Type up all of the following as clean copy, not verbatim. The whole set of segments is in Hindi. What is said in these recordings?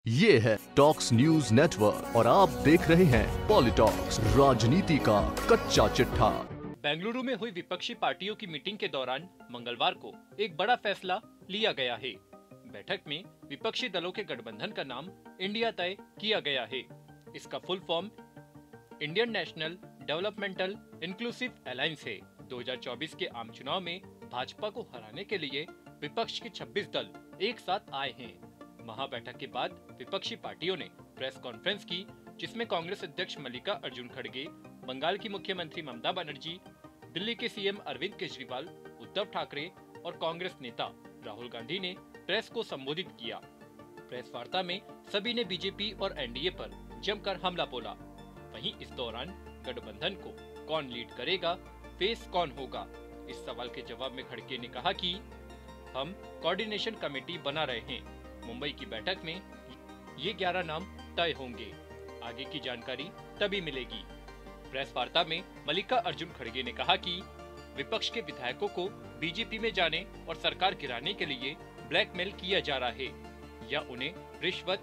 ये है टॉक्स न्यूज नेटवर्क और आप देख रहे हैं पॉलिटॉक्स, राजनीति का कच्चा चिट्ठा। बेंगलुरु में हुई विपक्षी पार्टियों की मीटिंग के दौरान मंगलवार को एक बड़ा फैसला लिया गया है। बैठक में विपक्षी दलों के गठबंधन का नाम इंडिया तय किया गया है। इसका full form Indian national developmental inclusive alliance है। 2024 के आम चुनाव में भाजपा को हराने के लिए विपक्ष के 26 दल एक साथ आए हैं। महाबैठक के बाद विपक्षी पार्टियों ने प्रेस कॉन्फ्रेंस की, जिसमें कांग्रेस अध्यक्ष मल्लिका अर्जुन खड़गे, बंगाल की मुख्यमंत्री ममता बनर्जी, दिल्ली के सीएम अरविंद केजरीवाल, उद्धव ठाकरे और कांग्रेस नेता राहुल गांधी ने प्रेस को संबोधित किया। प्रेस वार्ता में सभी ने बीजेपी और एनडीए पर जमकर हमला बोला। वहीं इस दौरान गठबंधन को कौन लीड करेगा, फेस कौन होगा, इस सवाल के जवाब में खड़गे ने कहा कि हम कोऑर्डिनेशन कमेटी बना रहे हैं। मुंबई की बैठक में ये 11 नाम तय होंगे। आगे की जानकारी तभी मिलेगी। प्रेस वार्ता में मल्लिका अर्जुन खड़गे ने कहा कि विपक्ष के विधायकों को बीजेपी में जाने और सरकार गिराने के लिए ब्लैकमेल किया जा रहा है या उन्हें रिश्वत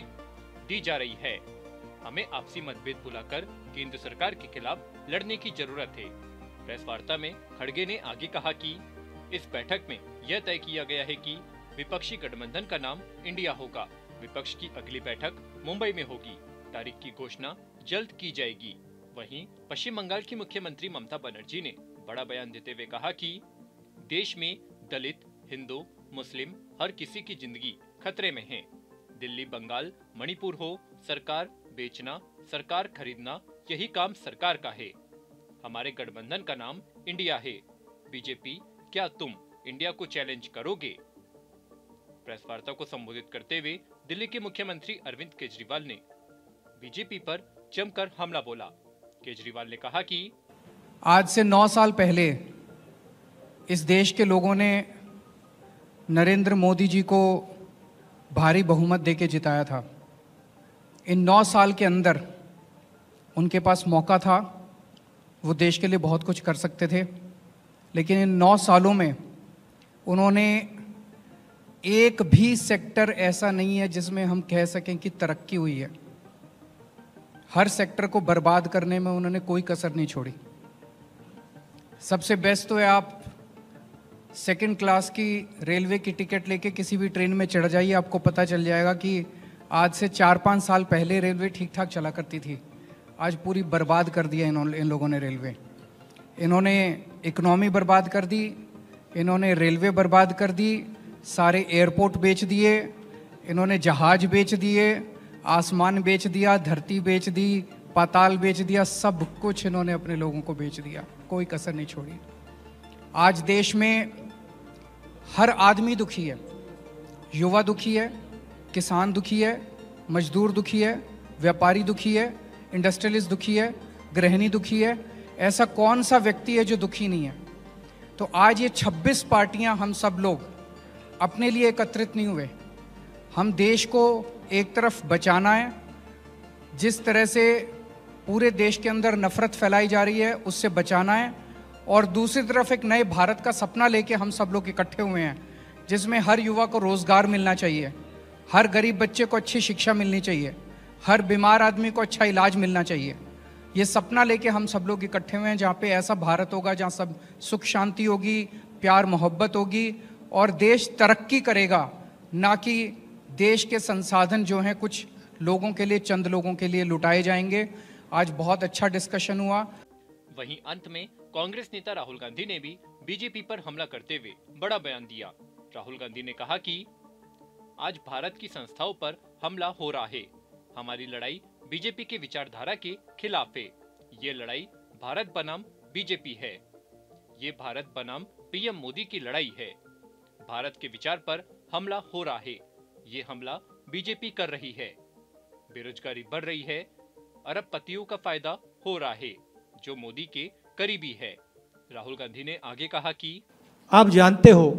दी जा रही है। हमें आपसी मतभेद भुलाकर केंद्र सरकार के खिलाफ लड़ने की जरूरत है। प्रेस वार्ता में खड़गे ने आगे कहा कि इस बैठक में यह तय किया गया है कि विपक्षी गठबंधन का नाम इंडिया होगा। विपक्ष की अगली बैठक मुंबई में होगी। तारीख की घोषणा जल्द की जाएगी। वहीं पश्चिम बंगाल की मुख्यमंत्री ममता बनर्जी ने बड़ा बयान देते हुए कहा कि देश में दलित, हिंदू, मुस्लिम हर किसी की जिंदगी खतरे में है। दिल्ली, बंगाल, मणिपुर हो, सरकार बेचना, सरकार खरीदना, यही काम सरकार का है। हमारे गठबंधन का नाम इंडिया है। बीजेपी, क्या तुम इंडिया को चैलेंज करोगे? प्रेस वार्ता को संबोधित करते हुए दिल्ली के मुख्यमंत्री अरविंद केजरीवाल ने बीजेपी पर जमकर हमला बोला। केजरीवाल ने कहा कि आज से 9 साल पहले इस देश के लोगों ने नरेंद्र मोदी जी को भारी बहुमत देके जिताया था। इन 9 साल के अंदर उनके पास मौका था, वो देश के लिए बहुत कुछ कर सकते थे, लेकिन इन 9 सालों में उन्होंने एक भी सेक्टर ऐसा नहीं है जिसमें हम कह सकें कि तरक्की हुई है। हर सेक्टर को बर्बाद करने में उन्होंने कोई कसर नहीं छोड़ी। सबसे बेस्ट तो है आप सेकंड क्लास की रेलवे की टिकट लेके किसी भी ट्रेन में चढ़ जाइए, आपको पता चल जाएगा कि आज से 4-5 साल पहले रेलवे ठीक ठाक चला करती थी। आज पूरी बर्बाद कर दिया इन लोगों ने रेलवे। इन्होंने इकोनॉमी बर्बाद कर दी, इन्होंने रेलवे बर्बाद कर दी, सारे एयरपोर्ट बेच दिए, इन्होंने जहाज बेच दिए, आसमान बेच दिया, धरती बेच दी, पाताल बेच दिया, सब कुछ इन्होंने अपने लोगों को बेच दिया, कोई कसर नहीं छोड़ी। आज देश में हर आदमी दुखी है। युवा दुखी है, किसान दुखी है, मजदूर दुखी है, व्यापारी दुखी है, इंडस्ट्रियलिस्ट दुखी है, गृहिणी दुखी है। ऐसा कौन सा व्यक्ति है जो दुखी नहीं है? तो आज ये 26 पार्टियां, हम सब लोग अपने लिए एकत्रित नहीं हुए। हम देश को एक तरफ बचाना है, जिस तरह से पूरे देश के अंदर नफरत फैलाई जा रही है उससे बचाना है, और दूसरी तरफ एक नए भारत का सपना लेके हम सब लोग इकट्ठे हुए हैं, जिसमें हर युवा को रोजगार मिलना चाहिए, हर गरीब बच्चे को अच्छी शिक्षा मिलनी चाहिए, हर बीमार आदमी को अच्छा इलाज मिलना चाहिए। ये सपना लेके हम सब लोग इकट्ठे हुए हैं, जहाँ पे ऐसा भारत होगा जहाँ सब सुख शांति होगी, प्यार मोहब्बत होगी और देश तरक्की करेगा, ना कि देश के संसाधन जो हैं कुछ लोगों के लिए, चंद लोगों के लिए लुटाए जाएंगे। आज बहुत अच्छा डिस्कशन हुआ। वहीं अंत में कांग्रेस नेता राहुल गांधी ने भी बीजेपी पर हमला करते हुए बड़ा बयान दिया। राहुल गांधी ने कहा कि आज भारत की संस्थाओं पर हमला हो रहा है। हमारी लड़ाई बीजेपी के विचारधारा के खिलाफ है। ये लड़ाई भारत बनाम बीजेपी है। ये भारत बनाम पीएम मोदी की लड़ाई है। भारत के विचार पर हमला हो रहा है। ये हमला बीजेपी कर रही है। बेरोजगारी बढ़ रही है। अरबपतियों का फायदा हो रहा है, जो मोदी के करीबी है। राहुल गांधी ने आगे कहा कि आप जानते हो,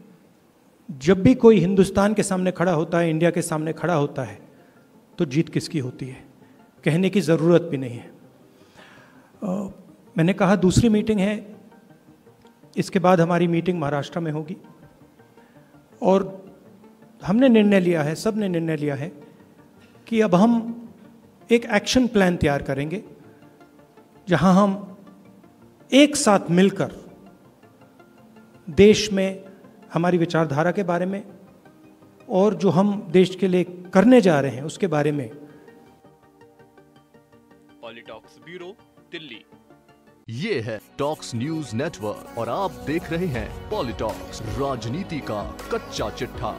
जब भी कोई हिंदुस्तान के सामने खड़ा होता है, इंडिया के सामने खड़ा होता है, तो जीत किसकी होती है, कहने की ज़रूरत भी नहीं है। मैंने कहा दूसरी मीटिंग है, इसके बाद हमारी मीटिंग महाराष्ट्र में होगी और हमने निर्णय लिया है, सब ने निर्णय लिया है कि अब हम एक एक्शन प्लान तैयार करेंगे जहां हम एक साथ मिलकर देश में हमारी विचारधारा के बारे में और जो हम देश के लिए करने जा रहे हैं उसके बारे में। Politalks bureau, Delhi. ये है टॉक्स न्यूज नेटवर्क और आप देख रहे हैं पॉलिटॉक्स, राजनीति का कच्चा चिट्ठा।